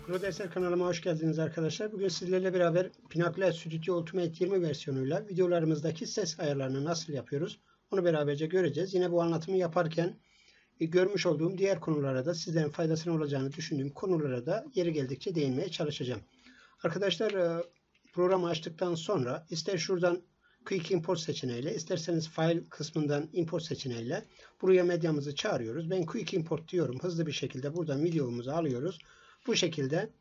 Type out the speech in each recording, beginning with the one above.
Pro Dersler kanalıma hoş geldiniz arkadaşlar. Bugün sizlerle beraber Pinnacle Studio Ultimate 20 versiyonuyla videolarımızdaki ses ayarlarını nasıl yapıyoruz onu beraberce göreceğiz. Yine bu anlatımı yaparken görmüş olduğum diğer konulara da sizlerin faydasına olacağını düşündüğüm konulara da yeri geldikçe değinmeye çalışacağım. Arkadaşlar programı açtıktan sonra ister şuradan Quick Import seçeneğiyle, isterseniz File kısmından Import seçeneğiyle buraya medyamızı çağırıyoruz. Ben Quick Import diyorum. Hızlı bir şekilde buradan videomuzu alıyoruz. Bu şekilde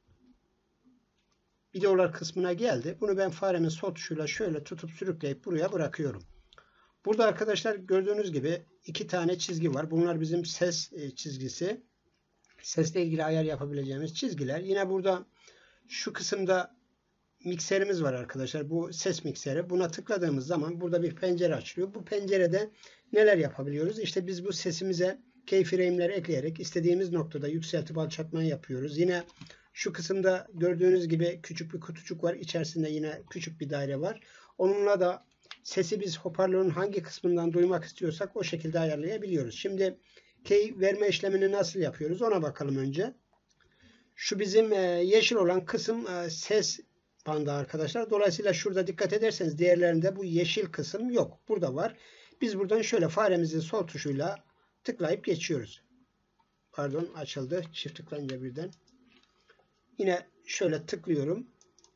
videolar kısmına geldi. Bunu ben faremin sol tuşuyla şöyle tutup sürükleyip buraya bırakıyorum. Burada arkadaşlar gördüğünüz gibi iki tane çizgi var. Bunlar bizim ses çizgisi. Sesle ilgili ayar yapabileceğimiz çizgiler. Yine burada şu kısımda mikserimiz var arkadaşlar. Bu ses mikseri. Buna tıkladığımız zaman burada bir pencere açılıyor. Bu pencerede neler yapabiliyoruz? İşte biz bu sesimize keyframe'ler ekleyerek istediğimiz noktada yükseltip alçaltma yapıyoruz. Yine şu kısımda gördüğünüz gibi küçük bir kutucuk var. İçerisinde yine küçük bir daire var. Onunla da sesi biz hoparlörün hangi kısmından duymak istiyorsak o şekilde ayarlayabiliyoruz. Şimdi key verme işlemini nasıl yapıyoruz ona bakalım önce. Şu bizim yeşil olan kısım ses bandı arkadaşlar. Dolayısıyla şurada dikkat ederseniz diğerlerinde bu yeşil kısım yok. Burada var. Biz buradan şöyle faremizin sol tuşuyla tıklayıp geçiyoruz. Pardon, açıldı. Çift tıklayınca birden. Yine şöyle tıklıyorum.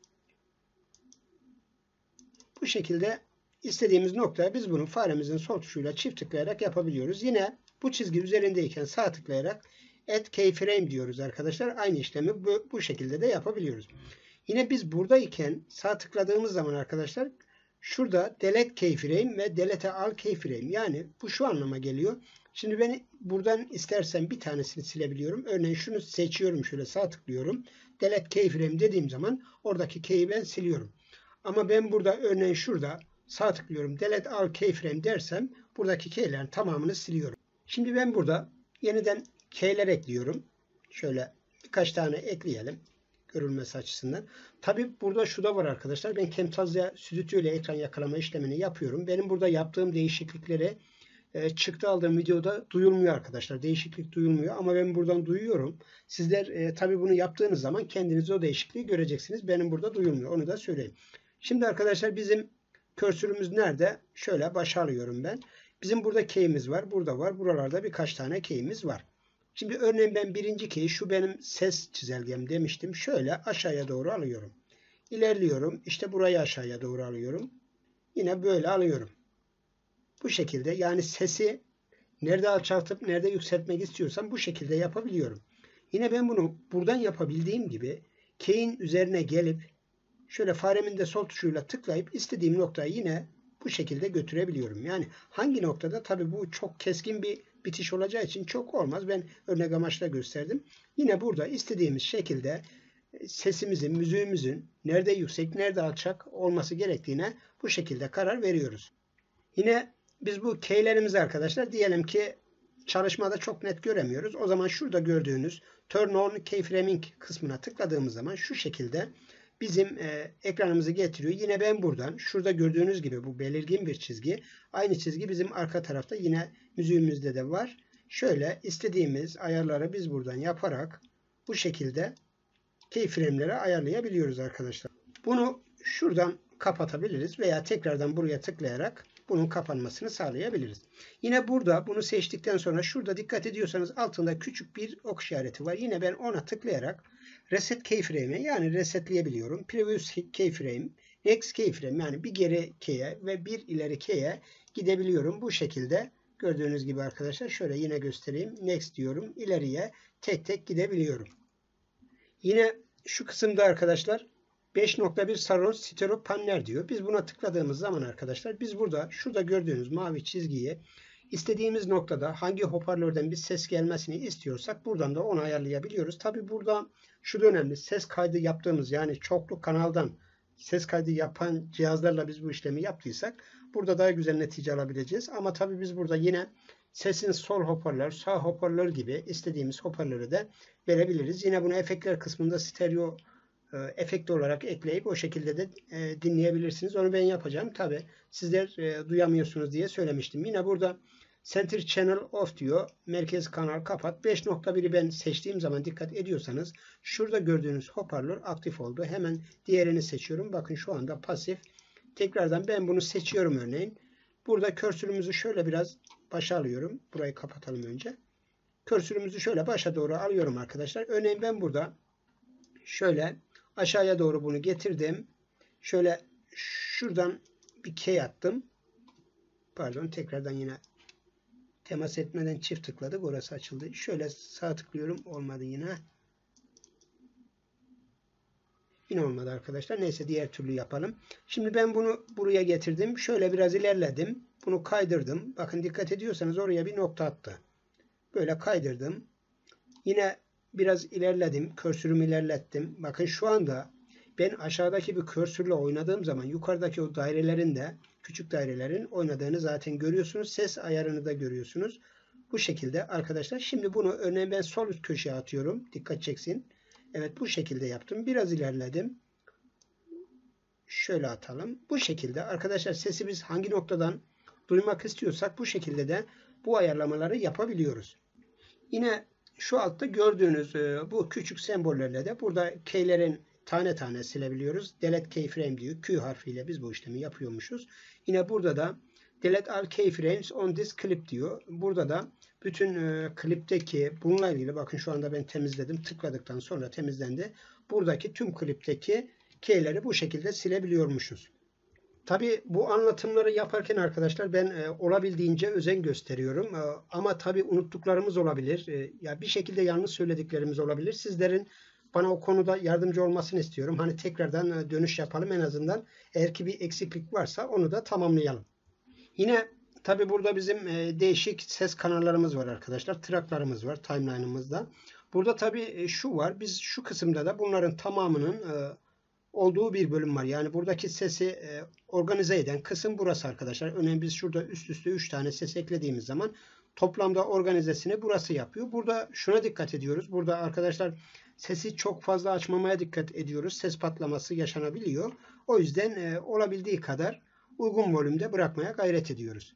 Bu şekilde istediğimiz noktaya biz bunu faremizin sol tuşuyla çift tıklayarak yapabiliyoruz. Yine bu çizgi üzerindeyken sağ tıklayarak Add Keyframe diyoruz arkadaşlar. Aynı işlemi bu şekilde de yapabiliyoruz. Yine biz buradayken sağ tıkladığımız zaman arkadaşlar şurada Delete Keyframe ve Delete All Keyframe, yani bu şu anlama geliyor. Şimdi ben buradan istersen bir tanesini silebiliyorum. Örneğin şunu seçiyorum, şöyle sağ tıklıyorum. Delete Keyframe dediğim zaman oradaki key'i ben siliyorum. Ama ben burada örneğin şurada sağ tıklıyorum. Delete All Keyframe dersem buradaki key'lerin tamamını siliyorum. Şimdi ben burada yeniden key'ler ekliyorum. Şöyle birkaç tane ekleyelim görülmesi açısından. Tabi burada şu da var arkadaşlar. Ben Camtasia Studio ile ekran yakalama işlemini yapıyorum. Benim burada yaptığım değişiklikleri çıktı aldığım videoda duyulmuyor arkadaşlar. Değişiklik duyulmuyor ama ben buradan duyuyorum. Sizler tabi bunu yaptığınız zaman kendiniz o değişikliği göreceksiniz. Benim burada duyulmuyor. Onu da söyleyeyim. Şimdi arkadaşlar bizim körsürümüz nerede? Şöyle başa alıyorum ben. Bizim burada key'imiz var. Burada var. Buralarda birkaç tane key'imiz var. Şimdi örneğin ben birinci key, şu benim ses çizelgem demiştim. Şöyle aşağıya doğru alıyorum. İlerliyorum. İşte burayı aşağıya doğru alıyorum. Yine böyle alıyorum. Bu şekilde, yani sesi nerede alçaltıp nerede yükseltmek istiyorsam bu şekilde yapabiliyorum. Yine ben bunu buradan yapabildiğim gibi key'in üzerine gelip şöyle faremin de sol tuşuyla tıklayıp istediğim noktayı yine bu şekilde götürebiliyorum. Yani hangi noktada, tabi bu çok keskin bir bitiş olacağı için çok olmaz. Ben örnek amaçla gösterdim. Yine burada istediğimiz şekilde sesimizin, müziğimizin nerede yüksek, nerede alçak olması gerektiğine bu şekilde karar veriyoruz. Yine biz bu key'lerimizi arkadaşlar diyelim ki çalışmada çok net göremiyoruz. O zaman şurada gördüğünüz Turn on Keyframing kısmına tıkladığımız zaman şu şekilde bizim ekranımızı getiriyor. Yine ben buradan şurada gördüğünüz gibi bu belirgin bir çizgi. Aynı çizgi bizim arka tarafta yine müziğimizde de var. Şöyle istediğimiz ayarları biz buradan yaparak bu şekilde keyframe'leri ayarlayabiliyoruz arkadaşlar. Bunu şuradan kapatabiliriz veya tekrardan buraya tıklayarak bunun kapanmasını sağlayabiliriz. Yine burada bunu seçtikten sonra şurada dikkat ediyorsanız altında küçük bir ok işareti var. Yine ben ona tıklayarak Reset Keyframe'e, yani resetleyebiliyorum. Previous Keyframe, Next Keyframe, yani bir geri key'e ve bir ileri key'e gidebiliyorum. Bu şekilde gördüğünüz gibi arkadaşlar şöyle yine göstereyim. Next diyorum. İleriye tek tek gidebiliyorum. Yine şu kısımda arkadaşlar 5.1 Saron Stereo Panner diyor. Biz buna tıkladığımız zaman arkadaşlar biz burada şurada gördüğünüz mavi çizgiyi istediğimiz noktada hangi hoparlörden bir ses gelmesini istiyorsak buradan da onu ayarlayabiliyoruz. Tabi burada şu da önemli. Ses kaydı yaptığımız, yani çoklu kanaldan ses kaydı yapan cihazlarla biz bu işlemi yaptıysak burada daha güzel netice alabileceğiz. Ama tabi biz burada yine sesin sol hoparlör, sağ hoparlör gibi istediğimiz hoparlörü de verebiliriz. Yine bunu efektler kısmında stereo efekt olarak ekleyip o şekilde de dinleyebilirsiniz. Onu ben yapacağım. Tabi sizler duyamıyorsunuz diye söylemiştim. Yine burada Center Channel Off diyor. Merkez kanal kapat. 5.1'i ben seçtiğim zaman dikkat ediyorsanız şurada gördüğünüz hoparlör aktif oldu. Hemen diğerini seçiyorum. Bakın şu anda pasif. Tekrardan ben bunu seçiyorum örneğin. Burada körsürümüzü şöyle biraz başa alıyorum. Burayı kapatalım önce. Körsürümüzü şöyle başa doğru alıyorum arkadaşlar. Örneğin ben burada şöyle aşağıya doğru bunu getirdim. Şöyle şuradan bir key attım. Pardon, tekrardan yine temas etmeden çift tıkladık. Orası açıldı. Şöyle sağ tıklıyorum. Olmadı yine. Yine olmadı arkadaşlar. Neyse diğer türlü yapalım. Şimdi ben bunu buraya getirdim. Şöyle biraz ilerledim. Bunu kaydırdım. Bakın dikkat ediyorsanız oraya bir nokta attı. Böyle kaydırdım. Yine biraz ilerledim. Körsürümü ilerlettim. Bakın şu anda ben aşağıdaki bir körsürle oynadığım zaman yukarıdaki o dairelerin de küçük dairelerin oynadığını zaten görüyorsunuz. Ses ayarını da görüyorsunuz. Bu şekilde arkadaşlar. Şimdi bunu örneğin ben sol üst köşeye atıyorum. Dikkat çeksin. Evet, bu şekilde yaptım. Biraz ilerledim. Şöyle atalım. Bu şekilde arkadaşlar sesi biz hangi noktadan duymak istiyorsak bu şekilde de bu ayarlamaları yapabiliyoruz. Yine şu altta gördüğünüz bu küçük sembollerle de burada keylerin tane tane silebiliyoruz. Delete keyframe diyor. Q harfiyle biz bu işlemi yapıyormuşuz. Yine burada da delete all keyframes on this clip diyor. Burada da bütün klipteki bununla ilgili bakın şu anda ben temizledim. Tıkladıktan sonra temizlendi. Buradaki tüm klipteki keyleri bu şekilde silebiliyormuşuz. Tabi bu anlatımları yaparken arkadaşlar ben olabildiğince özen gösteriyorum. Ama tabi unuttuklarımız olabilir. Ya bir şekilde yanlış söylediklerimiz olabilir. Sizlerin bana o konuda yardımcı olmasını istiyorum. Hani tekrardan dönüş yapalım en azından. Eğer ki bir eksiklik varsa onu da tamamlayalım. Yine tabi burada bizim değişik ses kanallarımız var arkadaşlar. Tracklarımız var timeline'ımızda. Burada tabi şu var. Biz şu kısımda da bunların tamamının olduğu bir bölüm var. Yani buradaki sesi organize eden kısım burası arkadaşlar. Örneğin biz şurada üst üste 3 tane ses eklediğimiz zaman toplamda organizesini burası yapıyor. Burada şuna dikkat ediyoruz. Burada arkadaşlar sesi çok fazla açmamaya dikkat ediyoruz. Ses patlaması yaşanabiliyor. O yüzden olabildiği kadar uygun volümde bırakmaya gayret ediyoruz.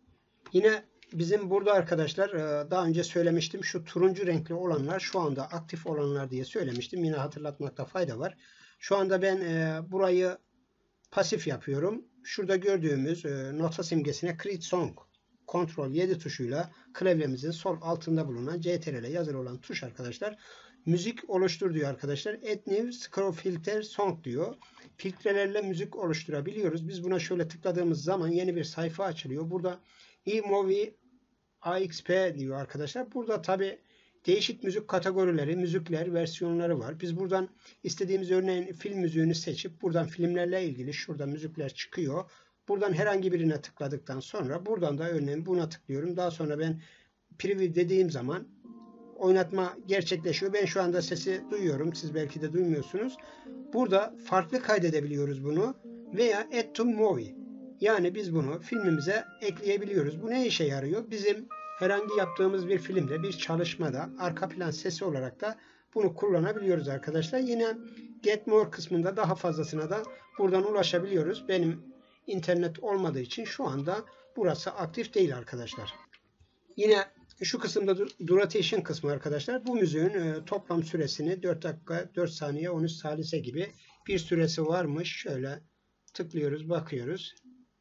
Yine bizim burada arkadaşlar daha önce söylemiştim. Şu turuncu renkli olanlar şu anda aktif olanlar diye söylemiştim. Yine hatırlatmakta fayda var. Şu anda ben burayı pasif yapıyorum. Şurada gördüğümüz nota simgesine Create Song Ctrl 7 tuşuyla klavyemizin sol altında bulunan CTRL yazılı olan tuş arkadaşlar. Müzik oluştur diyor arkadaşlar. Add New Scroll Filter Song diyor. Filtrelerle müzik oluşturabiliyoruz. Biz buna şöyle tıkladığımız zaman yeni bir sayfa açılıyor. Burada eMovie AXP diyor arkadaşlar. Burada tabi değişik müzik kategorileri, müzikler, versiyonları var. Biz buradan istediğimiz örneğin film müziğini seçip buradan filmlerle ilgili şurada müzikler çıkıyor. Buradan herhangi birine tıkladıktan sonra buradan da örneğin buna tıklıyorum. Daha sonra ben preview dediğim zaman oynatma gerçekleşiyor. Ben şu anda sesi duyuyorum. Siz belki de duymuyorsunuz. Burada farklı kaydedebiliyoruz bunu. Veya add to movie. Yani biz bunu filmimize ekleyebiliyoruz. Bu ne işe yarıyor? Bizim herhangi yaptığımız bir filmde, bir çalışmada arka plan sesi olarak da bunu kullanabiliyoruz arkadaşlar. Yine Get More kısmında daha fazlasına da buradan ulaşabiliyoruz. Benim internet olmadığı için şu anda burası aktif değil arkadaşlar. Yine şu kısımda duration kısmı arkadaşlar. Bu müziğin toplam süresini 4 dakika 4 saniye 13 salise gibi bir süresi varmış. Şöyle tıklıyoruz, bakıyoruz.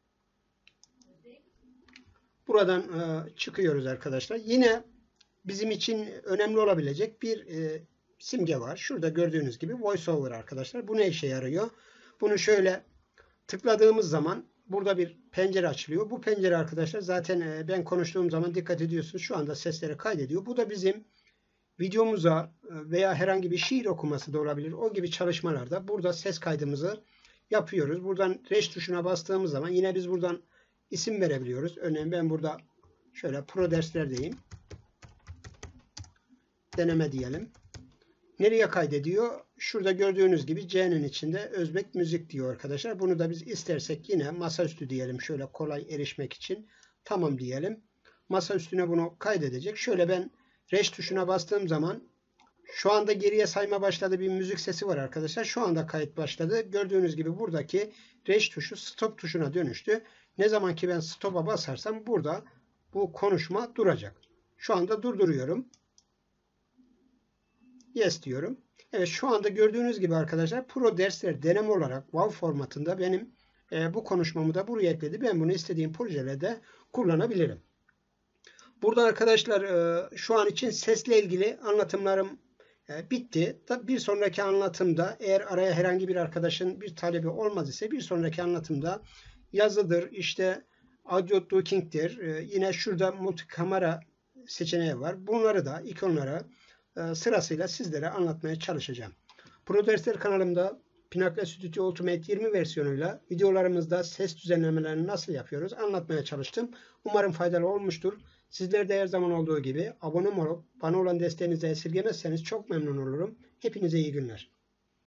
Buradan çıkıyoruz arkadaşlar. Yine bizim için önemli olabilecek bir simge var. Şurada gördüğünüz gibi VoiceOver arkadaşlar. Bu ne işe yarıyor? Bunu şöyle tıkladığımız zaman burada bir pencere açılıyor. Bu pencere arkadaşlar zaten ben konuştuğum zaman dikkat ediyorsunuz. Şu anda sesleri kaydediyor. Bu da bizim videomuza veya herhangi bir şiir okuması da olabilir. O gibi çalışmalarda burada ses kaydımızı yapıyoruz. Buradan Reş tuşuna bastığımız zaman yine biz buradan isim verebiliyoruz. Örneğin ben burada şöyle pro dersler diyeyim. Deneme diyelim. Nereye kaydediyor? Şurada gördüğünüz gibi C'nin içinde Özbek müzik diyor arkadaşlar. Bunu da biz istersek yine masaüstü diyelim. Şöyle kolay erişmek için. Tamam diyelim. Masa üstüne bunu kaydedecek. Şöyle ben Reş tuşuna bastığım zaman şu anda geriye sayma başladı, bir müzik sesi var arkadaşlar. Şu anda kayıt başladı. Gördüğünüz gibi buradaki Reş tuşu stop tuşuna dönüştü. Ne zaman ki ben stop'a basarsam burada bu konuşma duracak. Şu anda durduruyorum. Yes diyorum. Evet, şu anda gördüğünüz gibi arkadaşlar Pro dersler deneme olarak WoW formatında benim bu konuşmamı da buraya ekledi. Ben bunu istediğim projelerde kullanabilirim. Burada arkadaşlar şu an için sesle ilgili anlatımlarım bitti. Bir sonraki anlatımda eğer araya herhangi bir arkadaşın bir talebi olmaz ise bir sonraki anlatımda yazıdır, işte audio ducking'tir. Yine şurada multikamera seçeneği var. Bunları da ikonlara sırasıyla sizlere anlatmaya çalışacağım. ProDersler kanalımda Pinnacle Studio Ultimate 20 versiyonuyla videolarımızda ses düzenlemelerini nasıl yapıyoruz anlatmaya çalıştım. Umarım faydalı olmuştur. Sizler de her zaman olduğu gibi abone olup bana olan desteğinizi esirgemezseniz çok memnun olurum. Hepinize iyi günler.